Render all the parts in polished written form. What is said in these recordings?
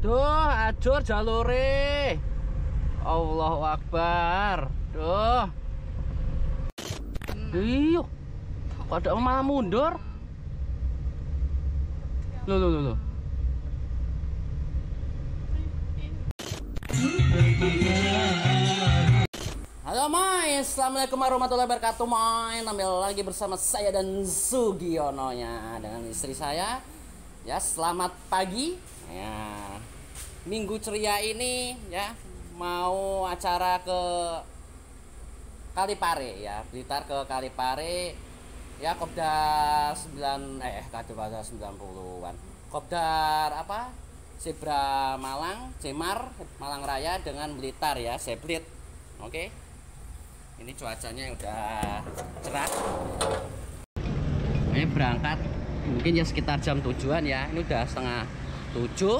Duh, ajur jalure. Allahu Akbar. Duh. Iyo. Kok ada malah mundur? Loh. Halo Moy, assalamualaikum warahmatullahi wabarakatuh Moy. Tampil lagi bersama saya dan Sugiono ya, dengan istri saya. Ya, selamat pagi. Ya, minggu ceria ini ya, mau acara ke Kalipare ya, Blitar ke Kalipare. Ya, Kopdar 90-an. Kopdar apa? Zebra Malang, Cemar, Malang Raya dengan Blitar ya, Seblit. Oke. Ini cuacanya udah cerah. Ini berangkat mungkin ya sekitar jam 7-an ya. Ini udah setengah 7.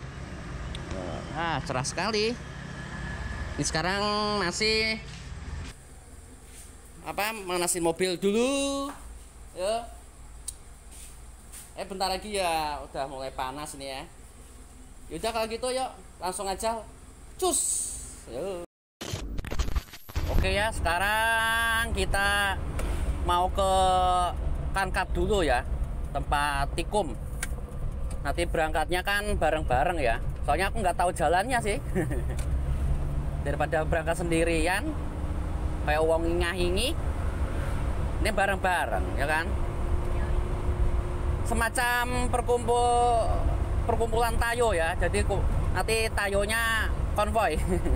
Cerah sekali. Ini sekarang masih manasin mobil dulu. Ya. Bentar lagi ya udah mulai panas nih ya. Yaudah kalau gitu yuk langsung aja cus. Yuk. Oke ya, sekarang kita mau ke Kankap dulu ya, tempat tikum. Nanti berangkatnya kan bareng-bareng ya. Soalnya aku nggak tahu jalannya sih. Daripada berangkat sendirian kayak uang ingah-ingi, ini bareng-bareng ya kan. Semacam perkumpulan tayo ya. Jadi nanti tayonya konvoy.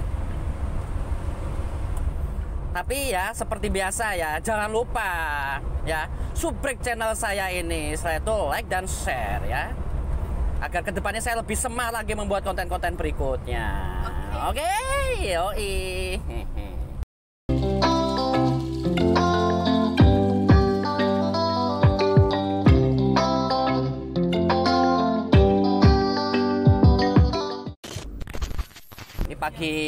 Tapi ya seperti biasa ya, jangan lupa ya subrek channel saya ini, setelah itu like dan share ya, agar kedepannya saya lebih semangat lagi membuat konten-konten berikutnya. Oke, yoi. Ini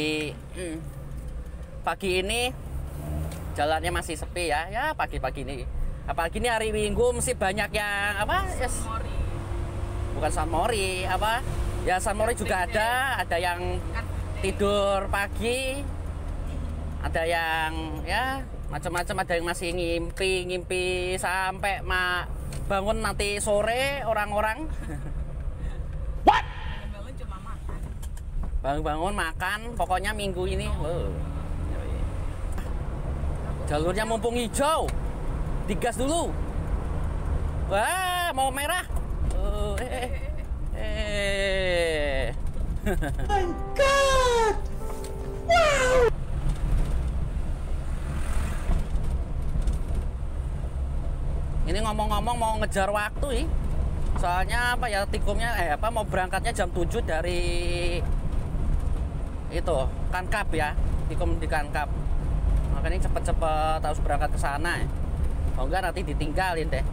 pagi ini jalannya masih sepi ya. Ya pagi-pagi ini. Apalagi ini hari Minggu mesti banyak yang Yes. Bukan San Mori, Ya San Mori juga ada yang tidur pagi. Ada yang ya macam-macam, ada yang masih ngimpi sampai bangun nanti sore orang-orang. What? Bangun cuma makan. Bangun makan, pokoknya minggu ini. Jalurnya mumpung hijau, digas dulu. Wah, mau merah. Oh my God! Wow! Ini ngomong-ngomong mau ngejar waktu soalnya tikumnya mau berangkatnya jam 7 dari itu Kankap ya, tikum di Kankap. Makanya cepet-cepet harus berangkat ke sana. Kalau enggak nanti ditinggalin deh.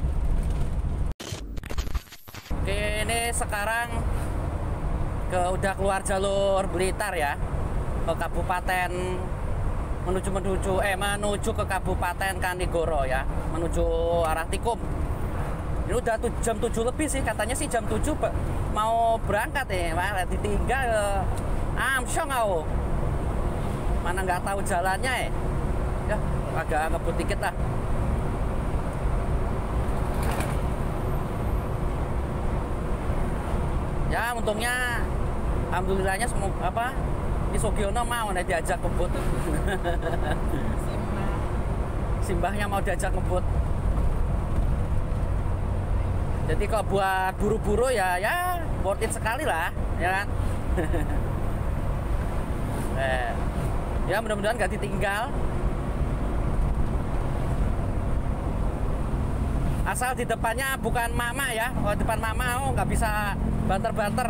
Oke, ini sekarang udah keluar jalur Blitar ya, ke Kabupaten menuju ke Kabupaten Kanigoro ya, menuju arah Tikum. Ini udah jam 7 lebih sih, katanya sih jam 7 mau berangkat malah ditinggal. Amsyong aku. Mana nggak tahu jalannya ya, agak ngebut dikit lah. Ya untungnya alhamdulillahnya di Sugiono mau diajak ngebut. Simbahnya mau diajak ngebut. Jadi kalau buat buru-buru ya worth it sekali lah ya kan. Ya mudah-mudahan gak ditinggal. Asal di depannya bukan mama ya. Kalau depan mama nggak bisa banter-banter.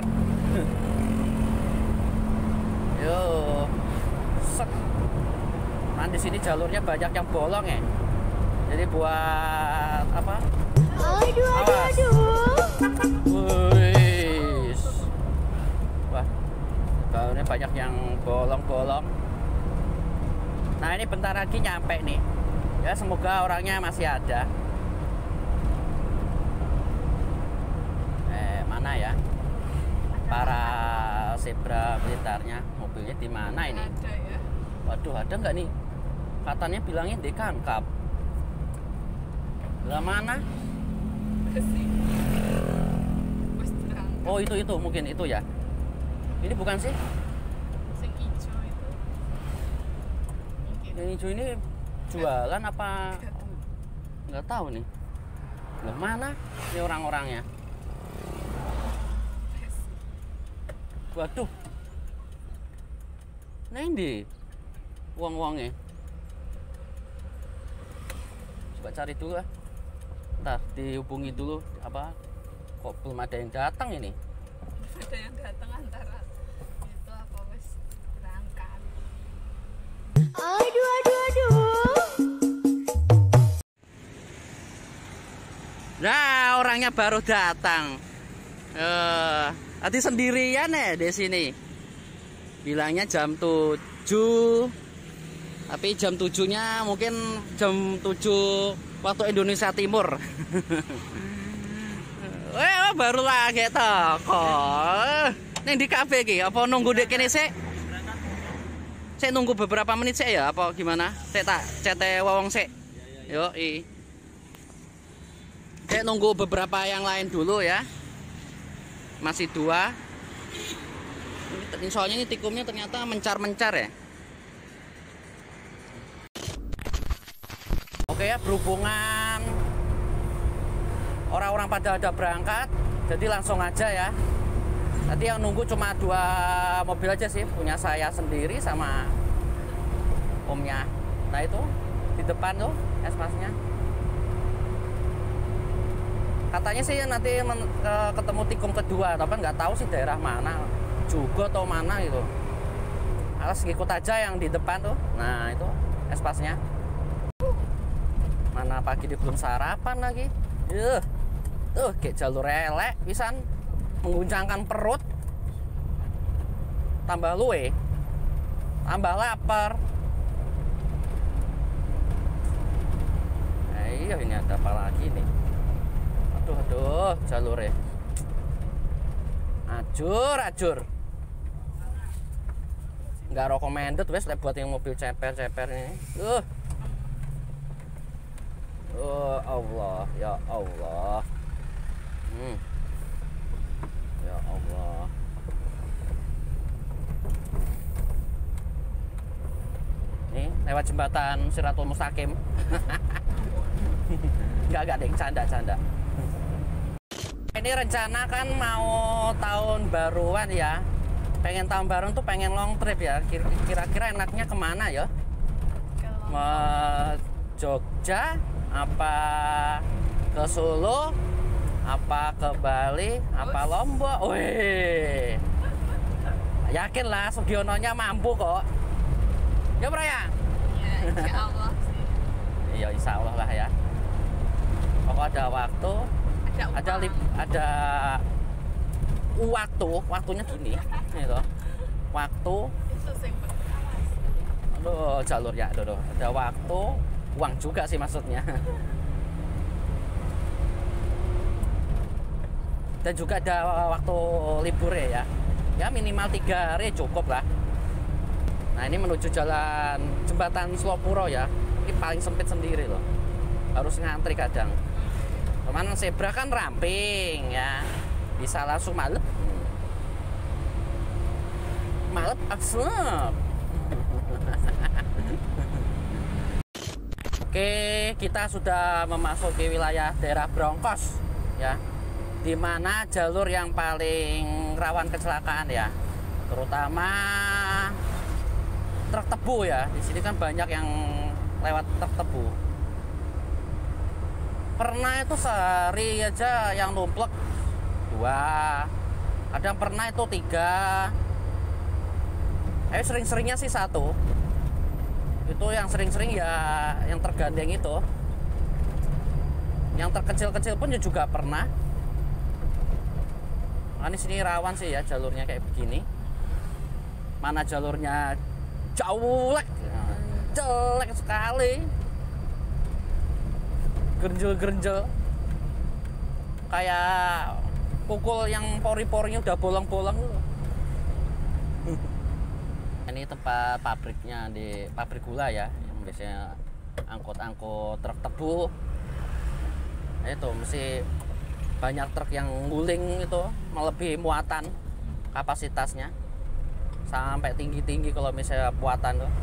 Yo, set. Nah di sini jalurnya banyak yang bolong ya. Jadi buat apa? Aduh. Wih. Wah, jalurnya banyak yang bolong-bolong. Nah ini bentar lagi nyampe nih. Ya semoga orangnya masih ada. Mana ya para zebra melintarnya. Mobilnya di mana ini? Ada ya. Waduh, ada nggak nih? Katanya bilangnya di Kankap. Lah mana? Sih. Wes berangkat. Oh, itu mungkin itu ya. Ini bukan sih? Sing ijo itu. Mungkin. Yang hijau ini jualan apa? Nggak tahu. Nggak tahu nih. Lah mana ini orang-orangnya? Wes. Waduh. Nah ini uang-uangnya. Coba cari dulu lah. Ntar dihubungi dulu apa? Kok belum ada yang datang ini? Ada yang datang antara itu apa wes berangkat. Aduh, aduh, aduh. Nah, orangnya baru datang. Tadi sendirian ya di sini. Bilangnya jam 7. Tapi jam 7-nya mungkin jam 7 waktu Indonesia Timur. Baru lagi toko. Ning di kafe iki apa nunggu dek kene sik? Saya nunggu beberapa menit sik ya apa gimana? Saya tak cete wong sik. Yo, saya nunggu beberapa yang lain dulu ya. Masih 2. Soalnya ini tikumnya ternyata mencar-mencar ya. Oke ya, berhubungan orang-orang pada ada berangkat, jadi langsung aja ya. Tadi yang nunggu cuma 2 mobil aja sih, punya saya sendiri sama omnya. Nah itu di depan tuh espasnya. Katanya sih nanti ketemu tikum kedua, tapi nggak tahu sih daerah mana juga atau mana gitu. Alas ngikut aja yang di depan tuh. Nah itu espasnya. Mana pagi dia belum sarapan lagi. Tuh kayak jalur elek pisan, mengguncangkan perut. Tambah luwe, tambah lapar. Iya ini ada apa lagi nih? Aduh jalurnya acur. Nggak recommended wes buat yang mobil ceper ini. Oh Allah, ya Allah. Ya Allah. Nih lewat jembatan Siratul Mustaqim. Enggak deh, canda. Ini rencana kan mau tahun baruan ya. Pengen tahun baru tuh pengen long trip ya. Kira-kira enaknya kemana ya? Jogja, apa ke Solo, apa ke Bali, apa Lombok? Wih, yakin lah Sugiononya mampu kok. Ya bro ya? Ya insya Allah sih. Iya insya Allah lah ya. Pokok ada waktu, ada waktunya gini, gitu. Waktu. Itu sing berkawas. Aduh jalur ya, aduh. Ada waktu, uang juga sih maksudnya. Dan juga ada waktu libur ya. Ya minimal 3 hari cukup lah. Nah ini menuju jalan jembatan Slopuro ya. Ini paling sempit sendiri loh. Harus ngantri kadang. Cuman zebra kan ramping ya. Bisa langsung malep aksep. Oke, kita sudah memasuki wilayah daerah Brongkos ya. Di mana jalur yang paling rawan kecelakaan ya. Terutama truk tebu ya. Di sini kan banyak yang lewat truk tebu. Pernah itu sehari aja yang numplek 2. Ada yang pernah itu 3. Sering-seringnya sih 1. Itu yang sering-sering ya yang tergandeng itu. Yang terkecil-kecil pun juga pernah. Nah, ini sini rawan sih ya jalurnya kayak begini. Mana jalurnya jelek sekali. Gerenjel kayak pukul yang pori-porinya udah bolong-bolong. Ini tempat pabriknya, di pabrik gula ya, yang biasanya angkut-angkut truk tebu. Itu mesti banyak truk yang nguling itu, melebihi muatan kapasitasnya sampai tinggi-tinggi kalau misalnya muatan tuh.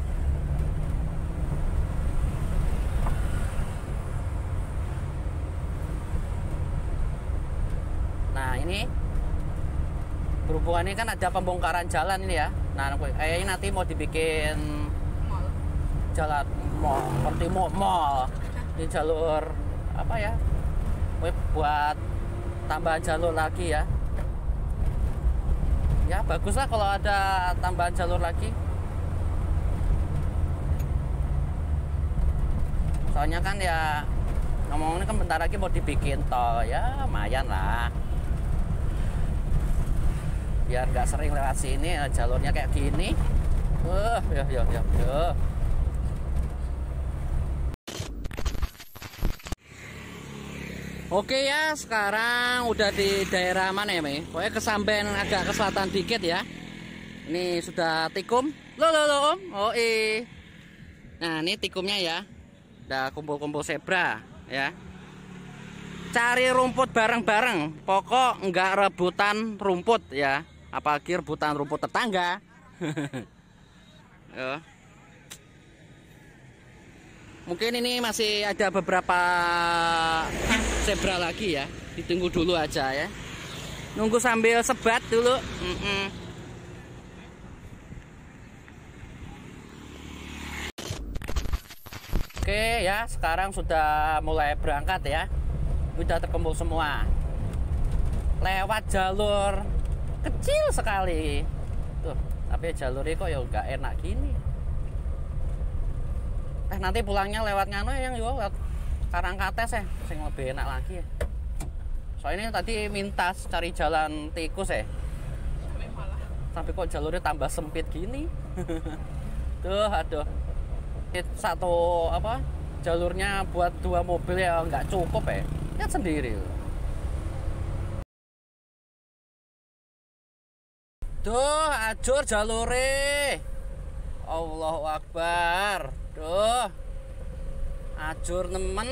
Nah ini berhubungan ini kan ada pembongkaran jalan ini ya. Nah kayaknya nanti mau dibikin Mall. jalan mall, seperti mall di jalur apa ya, buat tambahan jalur lagi ya. Ya bagus lah kalau ada tambahan jalur lagi. Soalnya kan ya ngomongnya kan bentar lagi mau dibikin tol ya, lumayan lah. Biar nggak sering lewat sini, jalurnya kayak gini. Ya. Oke ya, sekarang udah di daerah mana ya, Mei? Pokoknya kesamben agak ke selatan dikit ya. Ini sudah tikum. Lo, Om. Oh, Nah, ini tikumnya ya. Udah kumpul-kumpul zebra ya. Cari rumput bareng-bareng. Pokok nggak rebutan rumput ya. Apalagi rebutan rumput tetangga. Ya. Mungkin ini masih ada beberapa zebra lagi ya. Ditunggu dulu aja ya. Nunggu sambil sebat dulu. Oke ya, sekarang sudah mulai berangkat ya. Udah terkumpul semua. Lewat jalur kecil sekali. Tuh, tapi jalurnya kok ya nggak enak gini. Nanti pulangnya lewat ngano yang lewat Karangkates ya, sing lebih enak lagi ya. Soalnya tadi mintas cari jalan tikus ya. Sampai kok jalurnya tambah sempit gini. Tuh, aduh. Satu apa? Jalurnya buat 2 mobil ya nggak cukup ya. Lihat sendiri. Tuh, ajur jalure. Allahu Akbar. Duh. Ajur nemen.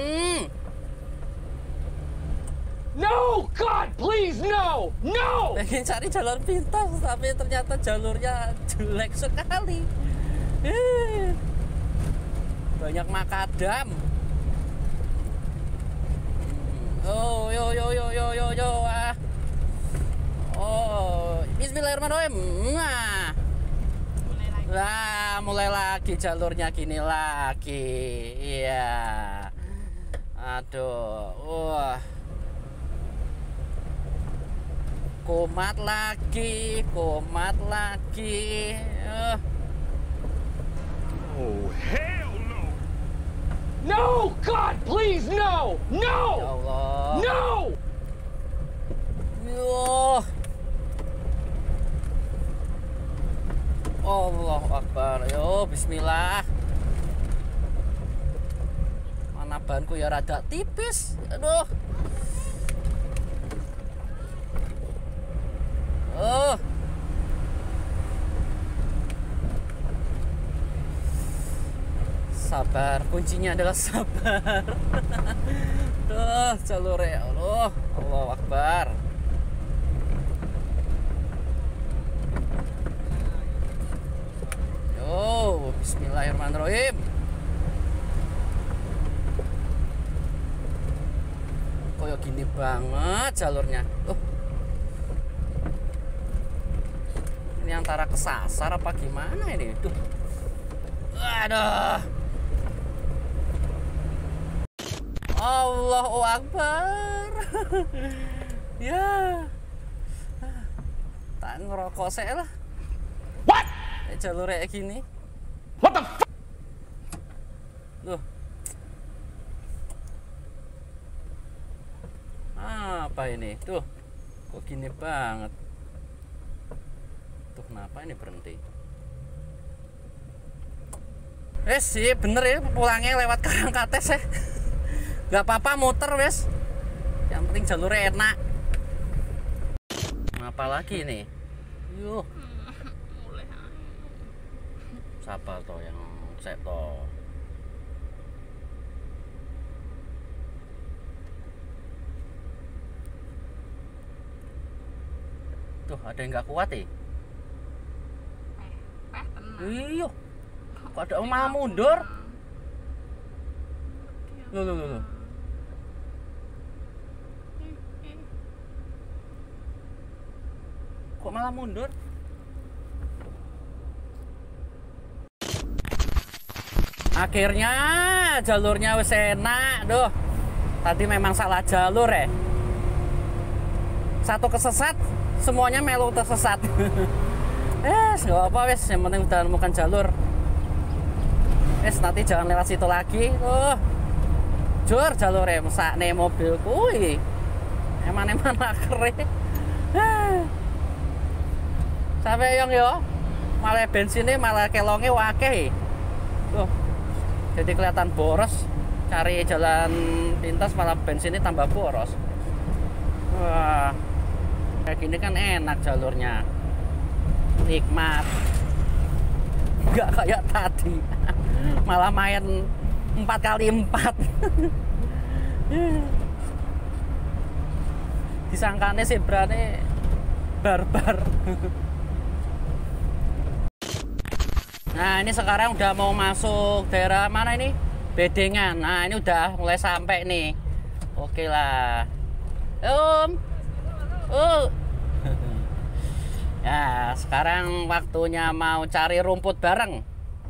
No, God, please, no, no. Pengen cari jalur pintas, tapi ternyata jalurnya jelek sekali. Banyak makadam. Oh, yo. Oh, bismillahirrahmanirrahim. Nah. Lah, mulai lagi jalurnya gini lagi. Iya. Aduh. Wah. Kumat lagi. Oh, hell no. No, God, please, no, Ya no, Allah. no. Yo. Allahu Akbar. Yo, bismillah. Mana banku ya rada tipis. Aduh. Oh. Sabar, kuncinya adalah sabar. Tuh, jalurnya. Allah, Allahu Akbar. Yo, bismillahirrahmanirrahim. Kayak gini banget jalurnya. Ini antara kesasar apa gimana ini? Duh. Aduh. Allahu Akbar. Ya. Tak ngerokok saya lah. What? Jalur kayak gini. What the fuck? Loh. Apa ini? Tuh. Kok gini banget. Tuh kenapa ini berhenti? Sih bener ya, pulangnya lewat Karangkates ya. Gak apa-apa muter wes. Yang penting jalurnya enak. Apa lagi nih? Yuh. Siapa toh yang cek toh? Tuh ada yang nggak kuat ya? Iya. Kok ada yang malah mundur? Loh. Kok malah mundur? Akhirnya jalurnya wis enak. Duh. Tadi memang salah jalur ya. Satu kesesat, semuanya melu tersesat. Gak apa wes, yang penting udah menemukan jalur. Nanti jangan lewat situ lagi. Jur jalurnya mesakne mobil kuwi. Eman-eman akre. Sampai yang yo, malah bensinnya malah kelonge wakeh. Tuh. Jadi kelihatan boros. Cari jalan pintas malah bensinnya tambah boros. Wah. Kayak gini kan enak jalurnya. Nikmat. Enggak kayak tadi. Malah main 4x4. Disangkane zebrane barbar. Nah, ini sekarang udah mau masuk daerah mana ini? Bedengan. Nah, ini udah mulai sampai nih. Oke lah. Ya, sekarang waktunya mau cari rumput bareng.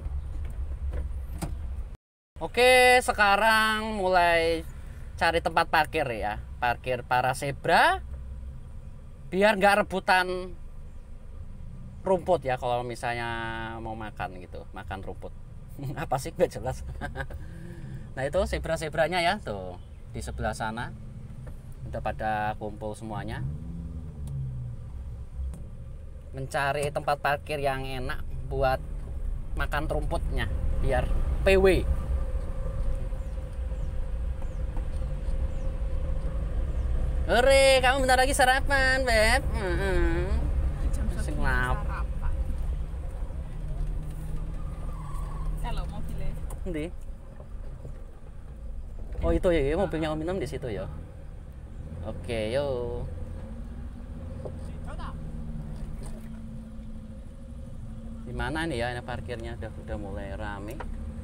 Oke, sekarang mulai cari tempat parkir ya. Parkir para zebra. Biar nggak rebutan rumput ya kalau misalnya mau makan gitu. Makan rumput. Apa sih nggak jelas. Nah itu zebra-zebranya ya tuh di sebelah sana udah pada kumpul semuanya mencari tempat parkir yang enak buat makan rumputnya biar PW. Hore, kamu bentar lagi sarapan, Beb. Sarapan. Kalau mobilnya. Nanti. Oh itu ya, mobilnya Om Inem di situ ya. Oke, yuk. Di mana nih ya ini parkirnya udah mulai rame.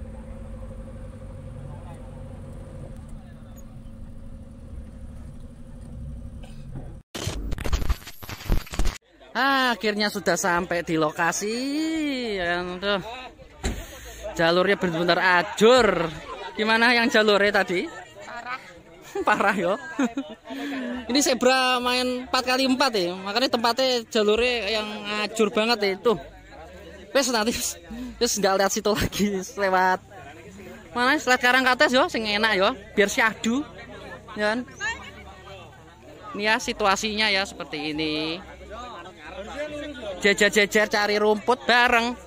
Akhirnya sudah sampai di lokasi. Tuh. Jalurnya benar-benar ajur. Gimana yang jalurnya tadi? Parah yo. Ini zebra main 4x4 ya. Makanya tempatnya jalurnya yang ajur banget ya itu. Wes nanti terus nggak lihat situ lagi lewat mana? Lewat Karangkates yo, sing enak yo, biar syahdu. Ya kan? Ini ya situasinya ya seperti ini. Jejer-jejer cari rumput bareng.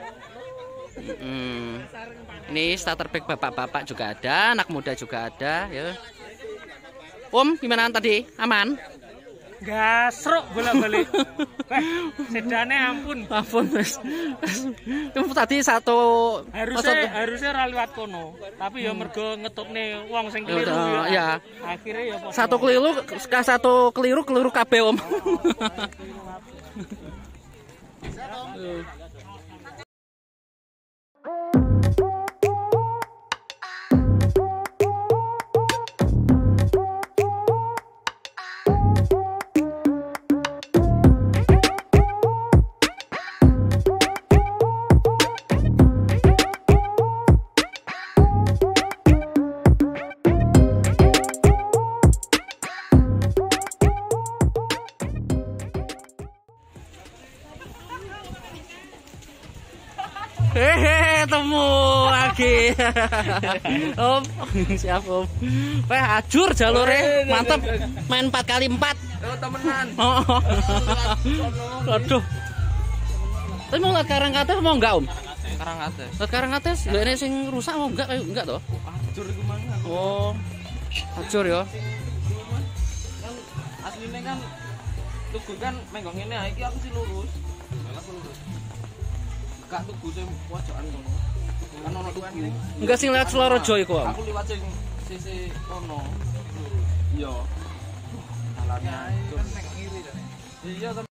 Ini starter pack bapak-bapak juga ada, anak muda juga ada ya. Om, gimana tadi? Aman? Gasrok bolak-balik. Sedane ampun. Ampun, Mas. Itu tadi satu harusnya ra liwat kono. Tapi ya mergo ngetupne wong sing keliru ya. Akhirnya ya satu keliru kabeh, Om. Temu lagi. Om, siap Om. Ajur jalurnya, mantap. Main 4x4. temenan. Aduh. Tapi mau lihat Karangkates mau enggak Om? Karangkates. Lihat Karangkates, lho ini sing rusak mau enggak? Kayak enggak toh? Ajur iku mana? Oh. Ajur ya. Kan asline kan tuku kan menggong ngene iki aku sih lurus. Malah lurus. Gak tuku sing pojokan kono. Kan ono tuku. Enggak sing lewat Selorojo iku. Aku liwat sing sisi kono. Iya. Jalannya iya tapi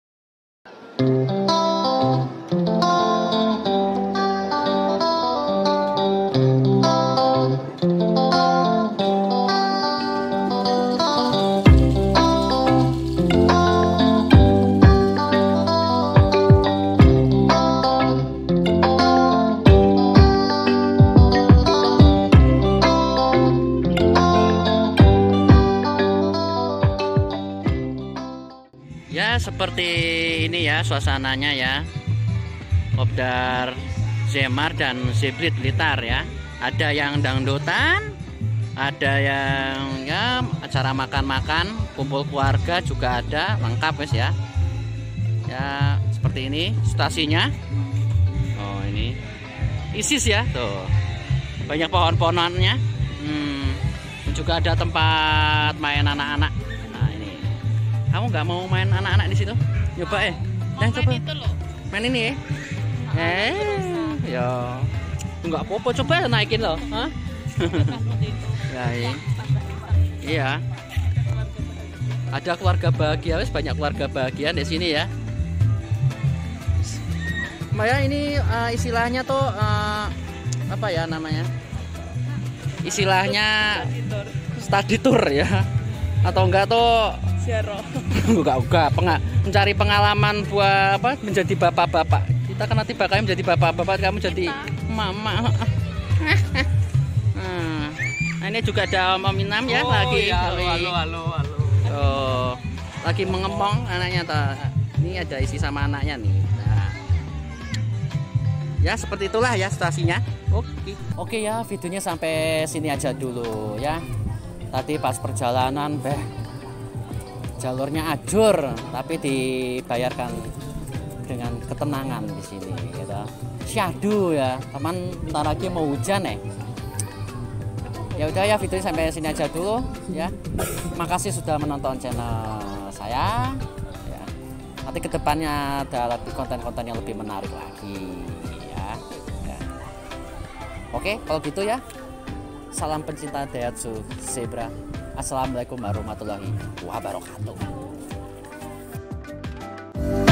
ya seperti ini ya suasananya ya. Kopdar Zemar dan Zebrit Blitar ya. Ada yang dangdutan, ada yang ya acara makan-makan, kumpul keluarga juga ada, lengkap guys ya. Ya seperti ini stasinya. Oh ini ISIS ya tuh. Banyak pohon-pohonannya. Juga ada tempat main anak-anak. Kamu nggak mau main anak-anak di situ? Coba Mau coba. main itu loh. Main ini ya? Ya. Nggak apa-apa, coba naikin loh. Hah? Ya, iya. Ada keluarga bahagia, wes banyak keluarga bahagia di sini ya. Maya ini istilahnya tuh apa ya namanya? Istilahnya study tour ya. Atau enggak tuh Ziarah. enggak mencari pengalaman buat apa menjadi bapak-bapak. Kita kan nanti bakal menjadi bapak-bapak, kamu jadi mama. Nah, ini juga ada Om Inam ya lagi. Ya, halo. Oh, lagi mengempong anaknya ini ada isi sama anaknya nih. Nah. Ya seperti itulah ya stasinya. Oke ya, videonya sampai sini aja dulu ya. Tadi pas perjalanan jalurnya ajur tapi dibayarkan dengan ketenangan di sini gitu. Syahdu ya, teman bentar lagi mau hujan ya. Udah ya videonya sampai sini aja dulu ya. Makasih sudah menonton channel saya ya. Nanti kedepannya ada lebih konten-konten yang lebih menarik lagi ya. Oke kalau gitu ya. Salam pencinta Daihatsu Zebra. Assalamualaikum warahmatullahi wabarakatuh.